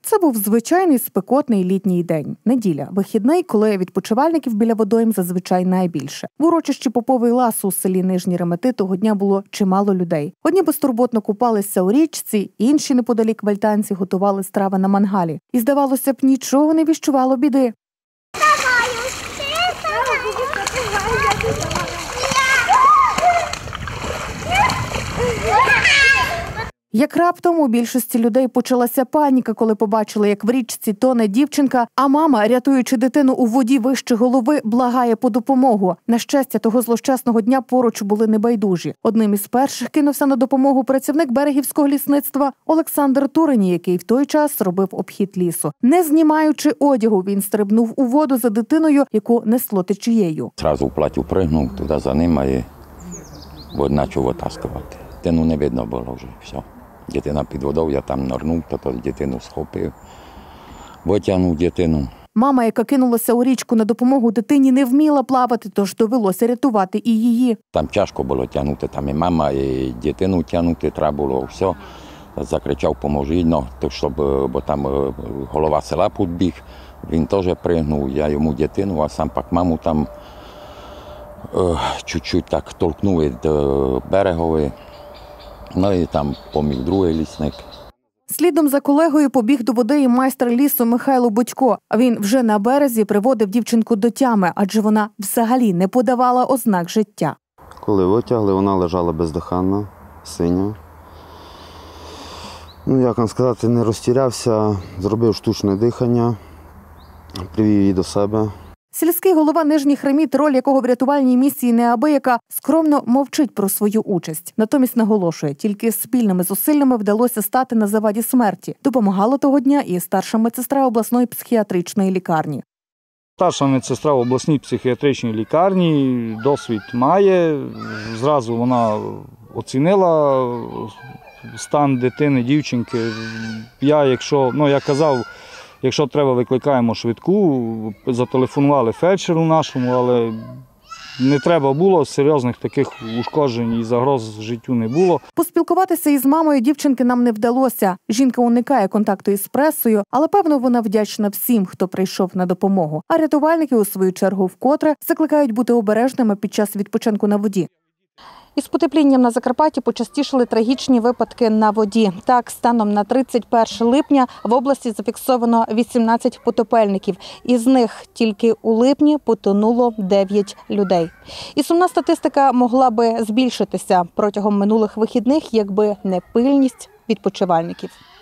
Це був звичайний спекотний літній день. Неділя. Вихідний, коли відпочивальників біля водойм зазвичай найбільше. В урочищі Поповий Лас у селі Нижні Ремети того дня було чимало людей. Одні безтурботно купалися у річці, інші неподалік вальтанці готували страви на мангалі. І, здавалося б, нічого не віщувало біди. Як раптом у більшості людей почалася паніка, коли побачили, як в річці тоне дівчинка, а мама, рятуючи дитину у воді вище голови, благає по допомогу. На щастя, того злощасного дня поруч були небайдужі. Одним із перших кинувся на допомогу працівник берегівського лісництва Олександр Турені, який в той час робив обхід лісу. Не знімаючи одягу, він стрибнув у воду за дитиною, яку несло течією. Зразу в платю пригнув туди за ним і почав витаскувати. Дитину не видно було вже, все. Дитина під водою, я там нирнув, то дитину схопив, витягнув дитину. Мама, яка кинулася у річку на допомогу дитині, не вміла плавати, тож довелося рятувати і її. Там тяжко було тягнути, там і мама, і дитину тягнути треба було, все. Закричав, поможіть, бо там голова села підбіг, він теж пригнув, я йому дитину, а сам пак маму там чуть-чуть так толкнув від берегової. Ну і там поміг другий лісник. Слідом за колегою побіг до води і майстер лісу Михайло Будько. Він вже на березі приводив дівчинку до тями, адже вона взагалі не подавала ознак життя. Коли витягли, вона лежала бездиханна, синя. Як вам сказати, не розтірявся, зробив штучне дихання, привів її до себе. Сільський голова Нижніх Реміт, роль якого в рятувальній місії неабияка, скромно мовчить про свою участь. Натомість наголошує, тільки спільними зусиллями вдалося стати на заваді смерті. Допомагала того дня і старша медсестра обласної психіатричної лікарні. Старша медсестра в обласній психіатричній лікарні, досвід має. Зразу вона оцінила стан дитини, дівчинки. Я казав, якщо треба, викликаємо швидку, зателефонували фельдшеру нашому, але не треба було, серйозних таких ушкоджень і загроз життю не було. Поспілкуватися із мамою дівчинки нам не вдалося. Жінка уникає контакту із пресою, але, певно, вона вдячна всім, хто прийшов на допомогу. А рятувальники, у свою чергу, вкотре закликають бути обережними під час відпочинку на воді. Із потеплінням на Закарпатті почастішали трагічні випадки на воді. Так, станом на 31 липня в області зафіксовано 18 потопельників. Із них тільки у липні потонуло 9 людей. І сумна статистика могла би збільшитися протягом минулих вихідних, якби не пильність відпочивальників.